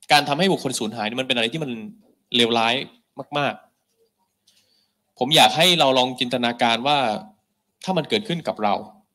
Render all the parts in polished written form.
การทำให้บุคคลสูญหายมันเป็นอะไรที่มันเลวร้ายมากๆผมอยากให้เราลองจินตนาการว่าถ้ามันเกิดขึ้นกับเรา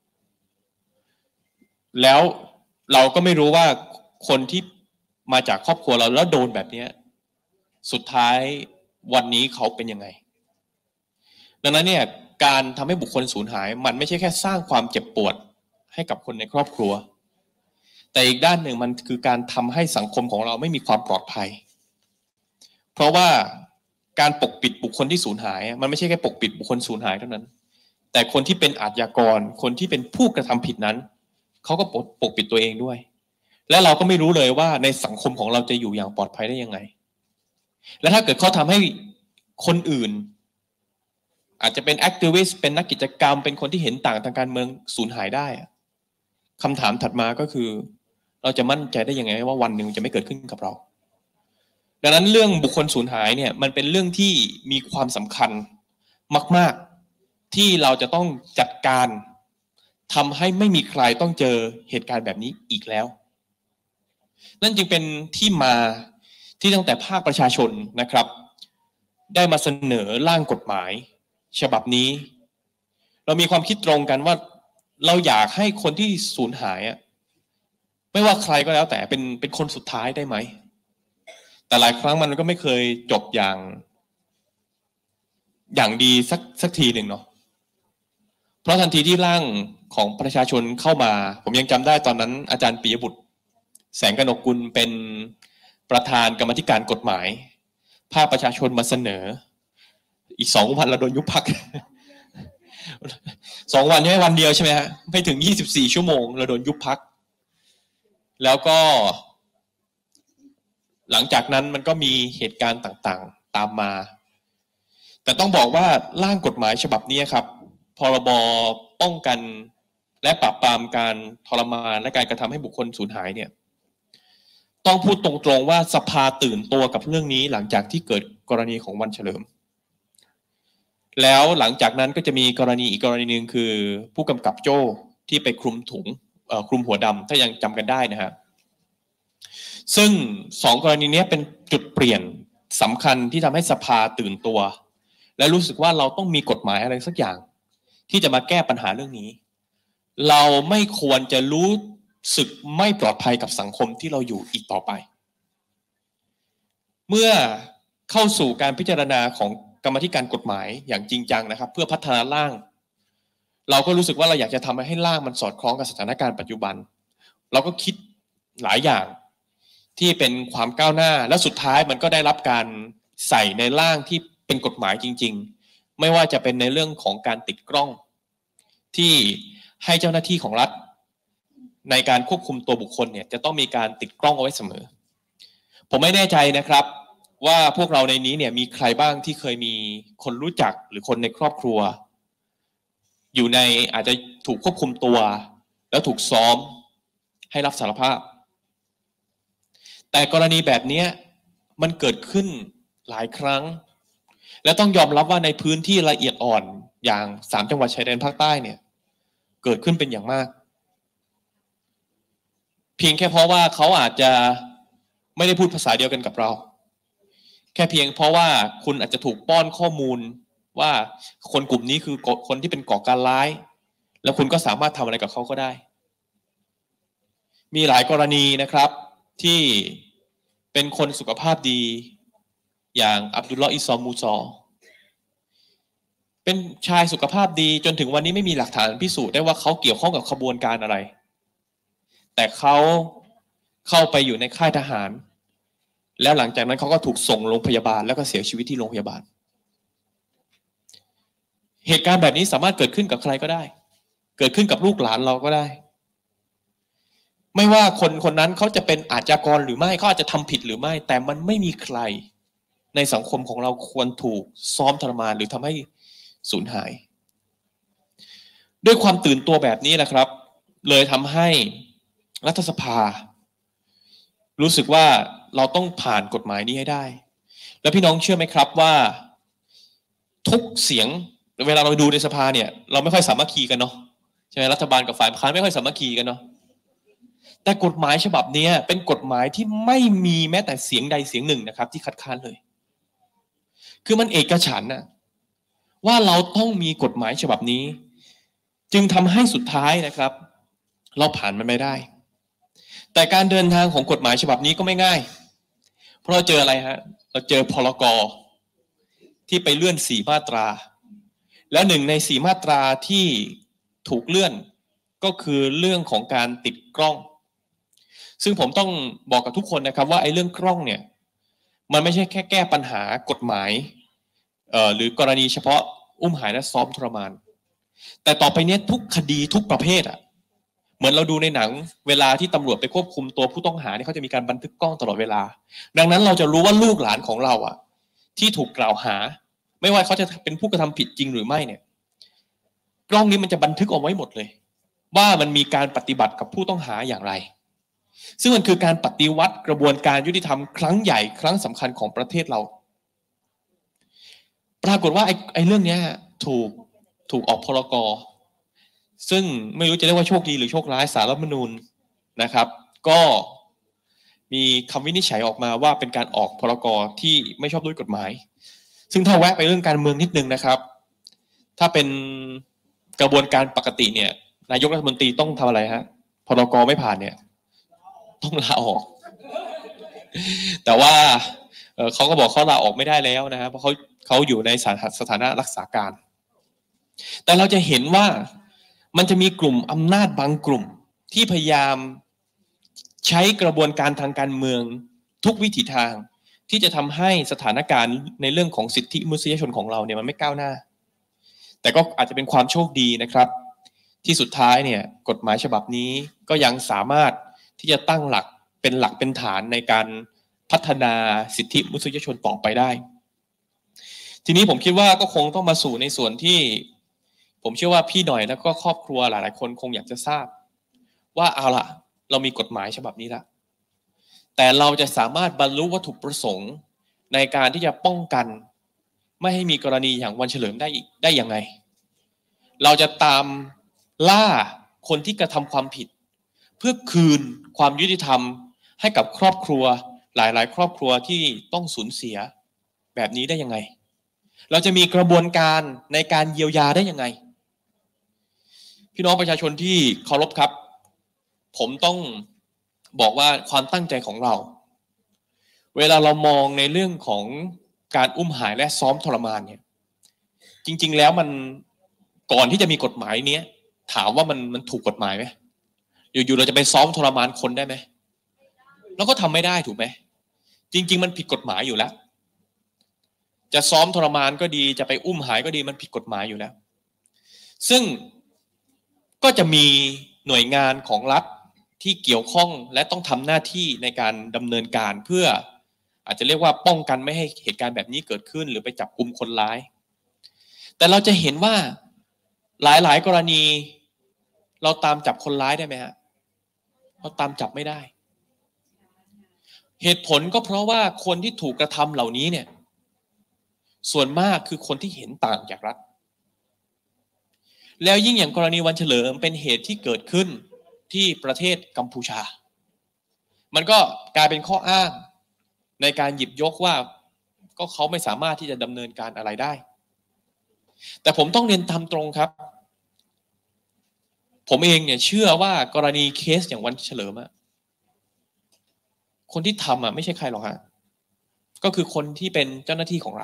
แล้วเราก็ไม่รู้ว่าคนที่มาจากครอบครัวเราแล้วโดนแบบนี้สุดท้ายวันนี้เขาเป็นยังไงดังนั้นเนี่ยการทำให้บุคคลสูญหายมันไม่ใช่แค่สร้างความเจ็บปวดให้กับคนในครอบครัวแต่อีกด้านหนึ่งมันคือการทำให้สังคมของเราไม่มีความปลอดภัยเพราะว่าการปกปิดบุคคลที่สูญหายมันไม่ใช่แค่ปกปิดบุคคลสูญหายเท่านั้นแต่คนที่เป็นอาชญากรคนที่เป็นผู้กระทำผิดนั้นเขาก็ปกปิดตัวเองด้วยและเราก็ไม่รู้เลยว่าในสังคมของเราจะอยู่อย่างปลอดภัยได้ยังไงและถ้าเกิดเขาทำให้คนอื่นอาจจะเป็นแอคทิวิสต์เป็นนักกิจกรรมเป็นคนที่เห็นต่างทางการเมืองสูญหายได้คำถามถัดมาก็คือเราจะมั่นใจได้ยังไงว่าวันหนึ่งจะไม่เกิดขึ้นกับเราดังนั้นเรื่องบุคคลสูญหายเนี่ยมันเป็นเรื่องที่มีความสำคัญมากๆที่เราจะต้องจัดการทำให้ไม่มีใครต้องเจอเหตุการณ์แบบนี้อีกแล้วนั่นจึงเป็นที่มาที่ตั้งแต่ภาคประชาชนนะครับได้มาเสนอร่างกฎหมายฉบับนี้เรามีความคิดตรงกันว่าเราอยากให้คนที่สูญหายไม่ว่าใครก็แล้วแต่เป็นคนสุดท้ายได้ไหมแต่หลายครั้งมันก็ไม่เคยจบอย่างดีสักทีหนึ่งเนาะเพราะทันทีที่ร่างของประชาชนเข้ามาผมยังจำได้ตอนนั้นอาจารย์ปิยบุตรแสงกนกกุลเป็นประธานกรรมาธิการกฎหมายภาคประชาชนมาเสนออีก2 วันเราโดนยุบพรรค2 วันใช่ไหมวันเดียวใช่ไหมฮะไม่ถึง24 ชั่วโมงเราโดนยุบพรรคแล้วก็หลังจากนั้นมันก็มีเหตุการณ์ต่างๆตามมาแต่ต้องบอกว่าร่างกฎหมายฉบับนี้ครับพรบป้องกันและปราบปรามการทรมานและการกระทำให้บุคคลสูญหายเนี่ยต้องพูดตรงๆว่าสภาตื่นตัวกับเรื่องนี้หลังจากที่เกิดกรณีของวันเฉลิมแล้วหลังจากนั้นก็จะมีกรณีอีกกรณีหนึ่งคือผู้กำกับโจ้ที่ไปคลุมหัวดำถ้ายังจำกันได้นะฮะซึ่ง2 กรณีนี้เป็นจุดเปลี่ยนสำคัญที่ทำให้สภาตื่นตัวและรู้สึกว่าเราต้องมีกฎหมายอะไรสักอย่างที่จะมาแก้ปัญหาเรื่องนี้เราไม่ควรจะรู้สึกไม่ปลอดภัยกับสังคมที่เราอยู่อีกต่อไปเมื่อเข้าสู่การพิจารณาของกรรมาธิการกฎหมายอย่างจริงจังนะครับเพื่อพัฒนาร่างเราก็รู้สึกว่าเราอยากจะทำให้ร่างมันสอดคล้องกับสถานการณ์ปัจจุบันเราก็คิดหลายอย่างที่เป็นความก้าวหน้าและสุดท้ายมันก็ได้รับการใส่ในร่างที่เป็นกฎหมายจริงๆไม่ว่าจะเป็นในเรื่องของการติดกล้องที่ให้เจ้าหน้าที่ของรัฐในการควบคุมตัวบุคคลเนี่ยจะต้องมีการติดกล้องเอาไว้เสมอผมไม่แน่ใจนะครับว่าพวกเราในนี้เนี่ยมีใครบ้างที่เคยมีคนรู้จักหรือคนในครอบครัวอยู่ในอาจจะถูกควบคุมตัวแล้วถูกซ้อมให้รับสารภาพแต่กรณีแบบนี้มันเกิดขึ้นหลายครั้งและต้องยอมรับว่าในพื้นที่ละเอียดอ่อนอย่าง3 จังหวัดชายแดนภาคใต้เนี่ยเกิดขึ้นเป็นอย่างมากเพียงแค่เพราะว่าเขาอาจจะไม่ได้พูดภาษาเดียวกันกับเราแค่เพียงเพราะว่าคุณอาจจะถูกป้อนข้อมูลว่าคนกลุ่มนี้คือคนที่เป็นก่อการร้ายแล้วคุณก็สามารถทำอะไรกับเขาก็ได้มีหลายกรณีนะครับที่เป็นคนสุขภาพดีอย่างอับดุลลอฮ์ อิซอมูซอเป็นชายสุขภาพดีจนถึงวันนี้ไม่มีหลักฐานพิสูจน์ได้ว่าเขาเกี่ยวข้องกับขบวนการอะไรแต่เขาเข้าไปอยู่ในค่ายทหารแล้วหลังจากนั้นเขาก็ถูกส่งโรงพยาบาลแล้วก็เสียชีวิตที่โรงพยาบาลเหตุการณ์แบบนี้สามารถเกิดขึ้นกับใครก็ได้เกิดขึ้นกับลูกหลานเราก็ได้ไม่ว่าคนนั้นเขาจะเป็นอาชญากรหรือไม่เขาอาจจะทำผิดหรือไม่แต่มันไม่มีใครในสังคมของเราควรถูกซ้อมทรมานหรือทำให้สูญหายด้วยความตื่นตัวแบบนี้แหละครับเลยทำให้รัฐสภารู้สึกว่าเราต้องผ่านกฎหมายนี้ให้ได้แล้วพี่น้องเชื่อไหมครับว่าทุกเสียงเวลาเราดูในสภาเนี่ยเราไม่ค่อยสามัคคีกันเนาะใช่ไหมรัฐบาลกับฝ่ายค้านไม่ค่อยสามัคคีกันเนาะแต่กฎหมายฉบับนี้เป็นกฎหมายที่ไม่มีแม้แต่เสียงใดเสียงหนึ่งนะครับที่คัดค้านเลยคือมันเอกฉันท์นะว่าเราต้องมีกฎหมายฉบับนี้จึงทำให้สุดท้ายนะครับเราผ่านมันไม่ได้แต่การเดินทางของกฎหมายฉบับนี้ก็ไม่ง่ายเพราะเราเจออะไรฮะเราเจอพรก.ที่ไปเลื่อน4มาตราแล้ว1ใน4มาตราที่ถูกเลื่อนก็คือเรื่องของการติดกล้องซึ่งผมต้องบอกกับทุกคนนะครับว่าไอ้เรื่องกล้องเนี่ยมันไม่ใช่แค่แก้ปัญหากฎหมายหรือกรณีเฉพาะอุ้มหายและซ้อมทรมานแต่ต่อไปเนี้ยทุกคดีทุกประเภทอ่ะเหมือนเราดูในหนังเวลาที่ตำรวจไปควบคุมตัวผู้ต้องหาเนี่ยเขาจะมีการบันทึกกล้องตลอดเวลาดังนั้นเราจะรู้ว่าลูกหลานของเราอ่ะที่ถูกกล่าวหาไม่ว่าเขาจะเป็นผู้กระทำผิดจริงหรือไม่เนี่ยกล้องนี้มันจะบันทึกเอาไว้หมดเลยว่ามันมีการปฏิบัติกับผู้ต้องหาอย่างไรซึ่งมันคือการปฏิวัติกระบวนการยุติธรรมครั้งใหญ่ครั้งสำคัญของประเทศเราปรากฏว่าไอ้เรื่องนี้ถูกออกพรก.ซึ่งไม่รู้จะเรียกว่าโชคดีหรือโชคร้ายศาลรัฐธรรมนูญนะครับก็มีคำวินิจฉัยออกมาว่าเป็นการออกพรก.ที่ไม่ชอบด้วยกฎหมายซึ่งถ้าแวะไปเรื่องการเมืองนิดนึงนะครับถ้าเป็นกระบวนการปกติเนี่ยนายกรัฐมนตรีต้องทำอะไรฮะพรก.ไม่ผ่านเนี่ยต้องลาออกแต่ว่าเขาก็บอกเขาลาออกไม่ได้แล้วนะครับเพราะเขาอยู่ในสถานะรักษาการแต่เราจะเห็นว่ามันจะมีกลุ่มอำนาจบางกลุ่มที่พยายามใช้กระบวนการทางการเมืองทุกวิถีทางที่จะทำให้สถานการณ์ในเรื่องของสิทธิมนุษยชนของเราเนี่ยมันไม่ก้าวหน้าแต่ก็อาจจะเป็นความโชคดีนะครับที่สุดท้ายเนี่ยกฎหมายฉบับนี้ก็ยังสามารถที่จะตั้งหลักเป็นฐานในการพัฒนาสิทธิมนุษยชนต่อไปได้ทีนี้ผมคิดว่าก็คงต้องมาสู่ในส่วนที่ผมเชื่อว่าพี่หน่อยแล้วก็ครอบครัวหลายๆคนคงอยากจะทราบว่าเอาล่ะเรามีกฎหมายฉบับนี้แล้วแต่เราจะสามารถบรรลุวัตถุประสงค์ในการที่จะป้องกันไม่ให้มีกรณีอย่างวันเฉลิมได้ยังไงเราจะตามล่าคนที่กระทำความผิดเพื่อคืนความยุติธรรมให้กับครอบครัวหลายๆครอบครัวที่ต้องสูญเสียแบบนี้ได้ยังไงเราจะมีกระบวนการในการเยียวยาได้ยังไงพี่น้องประชาชนที่เคารพครับผมต้องบอกว่าความตั้งใจของเราเวลาเรามองในเรื่องของการอุ้มหายและซ้อมทรมานเนี่ยจริงๆแล้วมันก่อนที่จะมีกฎหมายนี้ถามว่ามันถูกกฎหมายไหมอยู่ๆเราจะไปซ้อมทรมานคนได้ไหมเราก็ทำไม่ได้ถูกไหมจริงๆมันผิดกฎหมายอยู่แล้วจะซ้อมทรมานก็ดีจะไปอุ้มหายก็ดีมันผิดกฎหมายอยู่แล้วซึ่งก็จะมีหน่วยงานของรัฐที่เกี่ยวข้องและต้องทำหน้าที่ในการดำเนินการเพื่ออาจจะเรียกว่าป้องกันไม่ให้เหตุการณ์แบบนี้เกิดขึ้นหรือไปจับกุมคนร้ายแต่เราจะเห็นว่าหลายๆกรณีเราตามจับคนร้ายได้ไหมฮะเราตามจับไม่ได้เหตุผลก็เพราะว่าคนที่ถูกกระทำเหล่านี้เนี่ยส่วนมากคือคนที่เห็นต่างจากรัฐแล้วยิ่งอย่างกรณีวันเฉลิมเป็นเหตุที่เกิดขึ้นที่ประเทศกัมพูชามันก็กลายเป็นข้ออ้างในการหยิบยกว่าก็เขาไม่สามารถที่จะดำเนินการอะไรได้แต่ผมต้องเรียนตามตรงครับผมเองเนี่ยเชื่อว่ากรณีเคสอย่างวันเฉลิมอะคนที่ทำอะไม่ใช่ใครหรอกฮะก็คือคนที่เป็นเจ้าหน้าที่ของรัฐ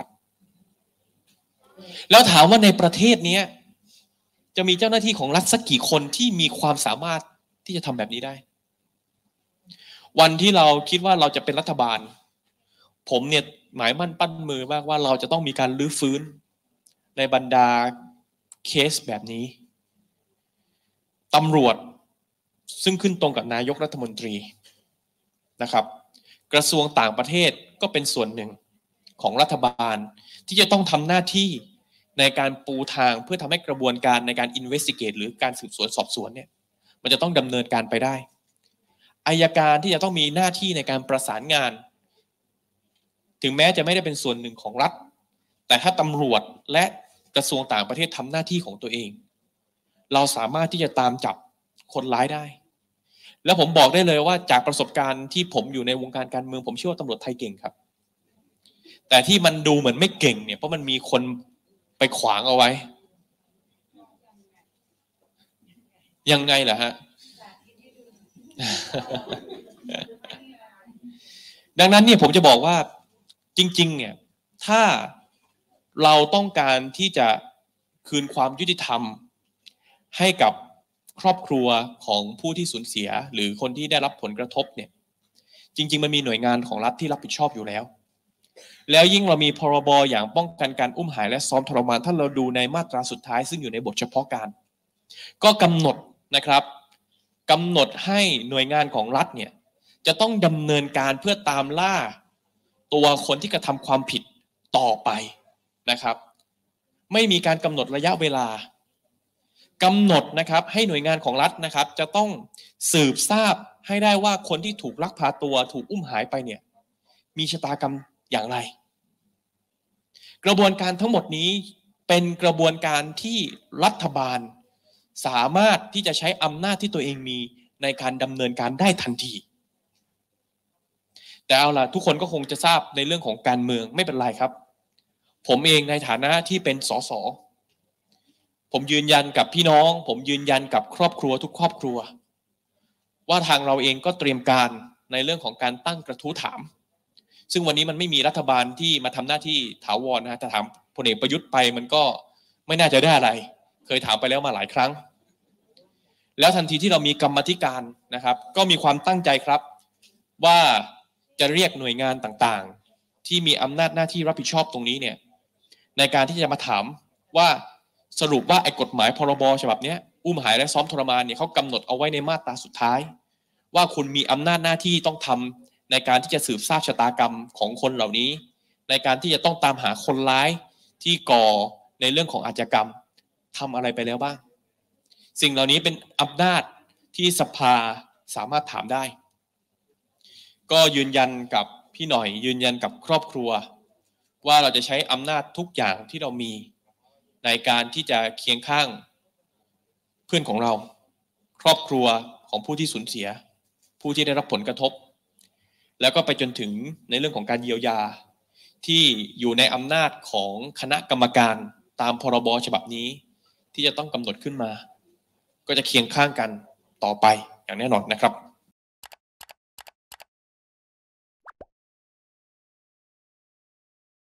แล้วถามว่าในประเทศนี้จะมีเจ้าหน้าที่ของรัฐสักกี่คนที่มีความสามารถที่จะทำแบบนี้ได้วันที่เราคิดว่าเราจะเป็นรัฐบาลผมเนี่ยหมายมั่นปั้นมือมากว่าเราจะต้องมีการรื้อฟื้นในบรรดาเคสแบบนี้ตำรวจซึ่งขึ้นตรงกับนายกรัฐมนตรีนะครับกระทรวงต่างประเทศก็เป็นส่วนหนึ่งของรัฐบาลที่จะต้องทำหน้าที่ในการปูทางเพื่อทำให้กระบวนการในการ investigate หรือการสืบสวนสอบสวนเนี่ยมันจะต้องดำเนินการไปได้อัยการที่จะต้องมีหน้าที่ในการประสานงานถึงแม้จะไม่ได้เป็นส่วนหนึ่งของรัฐแต่ถ้าตำรวจและกระทรวงต่างประเทศทำหน้าที่ของตัวเองเราสามารถที่จะตามจับคนร้ายได้แล้วผมบอกได้เลยว่าจากประสบการณ์ที่ผมอยู่ในวงการการเมืองผมเชื่อว่าตำรวจไทยเก่งครับแต่ที่มันดูเหมือนไม่เก่งเนี่ยเพราะมันมีคนไปขวางเอาไว้ยังไงล่ะฮะ ดังนั้นเนี่ยผมจะบอกว่าจริงๆเนี่ยถ้าเราต้องการที่จะคืนความยุติธรรมให้กับครอบครัวของผู้ที่สูญเสียหรือคนที่ได้รับผลกระทบเนี่ยจริงๆมันมีหน่วยงานของรัฐที่รับผิดชอบอยู่แล้วแล้วยิ่งเรามีพรบอย่างป้องกันการอุ้มหายและซ้อมทรมานถ้าเราดูในมาตราสุดท้ายซึ่งอยู่ในบทเฉพาะการก็กำหนดนะครับกำหนดให้หน่วยงานของรัฐเนี่ยจะต้องดำเนินการเพื่อตามล่าตัวคนที่กระทำความผิดต่อไปนะครับไม่มีการกำหนดระยะเวลากำหนดนะครับให้หน่วยงานของรัฐนะครับจะต้องสืบทราบให้ได้ว่าคนที่ถูกลักพาตัวถูกอุ้มหายไปเนี่ยมีชะตากรรมอย่างไรกระบวนการทั้งหมดนี้เป็นกระบวนการที่รัฐบาลสามารถที่จะใช้อำนาจที่ตัวเองมีในการดำเนินการได้ทันทีแต่เอาล่ะทุกคนก็คงจะทราบในเรื่องของการเมืองไม่เป็นไรครับผมเองในฐานะที่เป็นสสผมยืนยันกับพี่น้องผมยืนยันกับครอบครัวทุกครอบครัวว่าทางเราเองก็เตรียมการในเรื่องของการตั้งกระทู้ถามซึ่งวันนี้มันไม่มีรัฐบาลที่มาทำหน้าที่ถาวรนะฮะแต่ถามพลเอกประยุทธ์ไปมันก็ไม่น่าจะได้อะไรเคยถามไปแล้วมาหลายครั้งแล้วทันทีที่เรามีกรรมาธิการนะครับก็มีความตั้งใจครับว่าจะเรียกหน่วยงานต่างๆที่มีอำนาจหน้าที่รับผิดชอบตรงนี้เนี่ยในการที่จะมาถามว่าสรุปว่าไอ้กฎหมายพรบฉบับนี้อุ้มหายและซ้อมทรมานเนี่ยเขากำหนดเอาไว้ในมาตราสุดท้ายว่าคุณมีอำนาจหน้าที่ต้องทำในการที่จะสืบทราบชะตากรรมของคนเหล่านี้ในการที่จะต้องตามหาคนร้ายที่ก่อในเรื่องของอาชญากรรมทำอะไรไปแล้วบ้างสิ่งเหล่านี้เป็นอำนาจที่สภาสามารถถามได้ก็ยืนยันกับพี่หน่อยยืนยันกับครอบครัวว่าเราจะใช้อำนาจทุกอย่างที่เรามีในการที่จะเคียงข้างเพื่อนของเราครอบครัวของผู้ที่สูญเสียผู้ที่ได้รับผลกระทบแล้วก็ไปจนถึงในเรื่องของการเยียวยาที่อยู่ในอำนาจของคณะกรรมการตามพรบฉบับนี้ที่จะต้องกำหนดขึ้นมาก็จะเคียงข้างกันต่อไปอย่างแน่นอนนะครับ